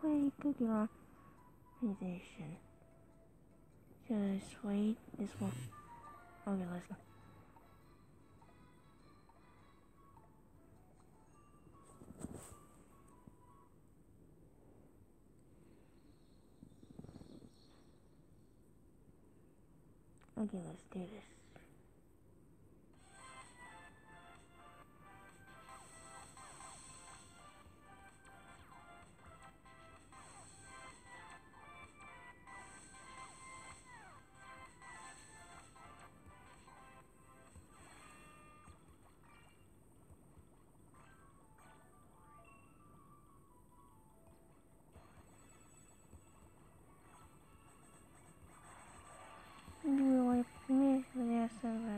play Cookie Run Musician. Just wait, this one. Okay, let's go. Okay, let's do this. You wait for me for the server.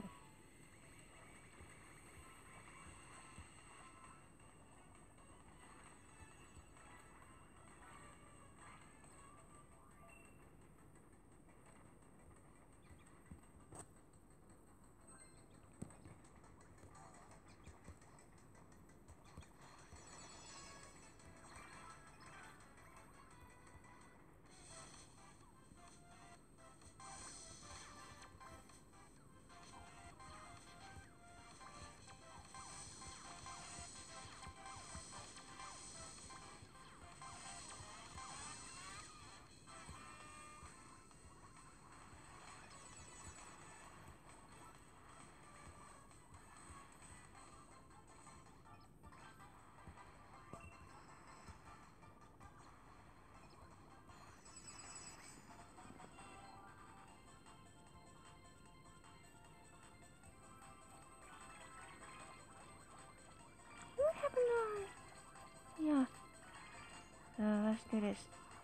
What happened on? Yeah. Let's do this.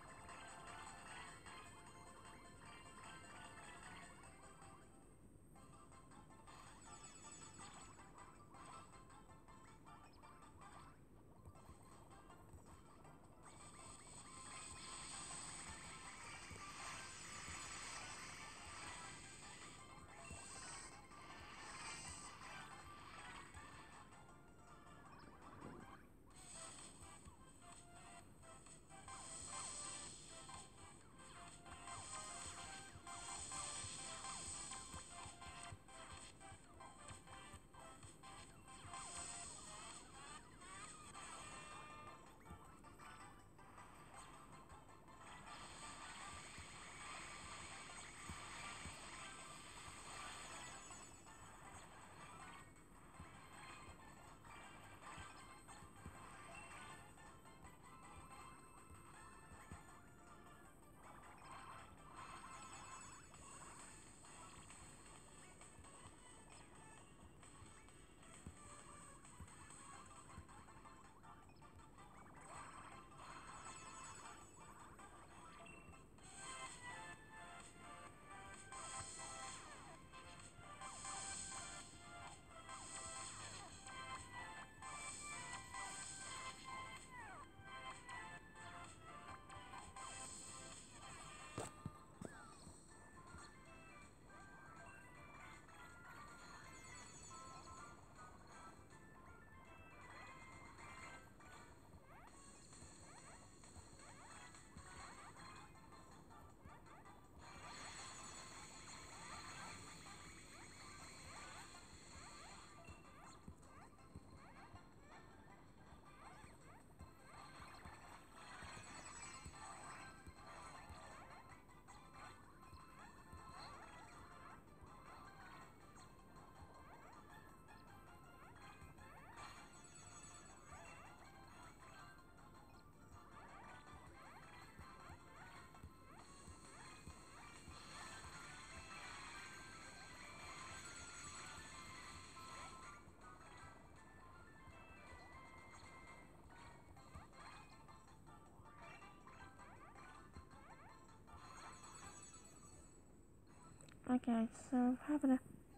Okay, so having a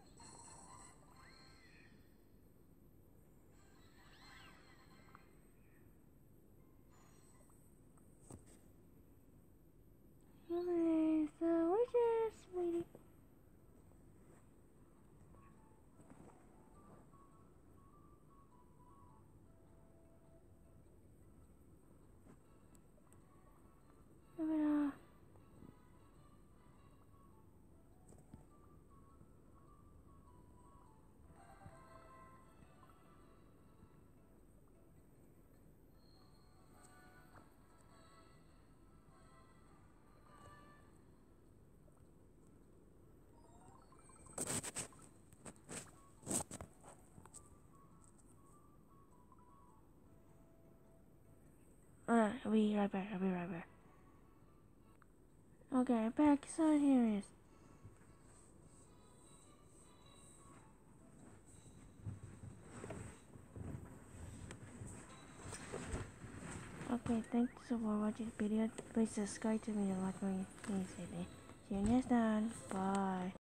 okay, so we're just waiting. I'll be right back. Okay, back. So here it is. Okay, thanks for watching the video. Please subscribe to me and like my videos. See you next time. Bye.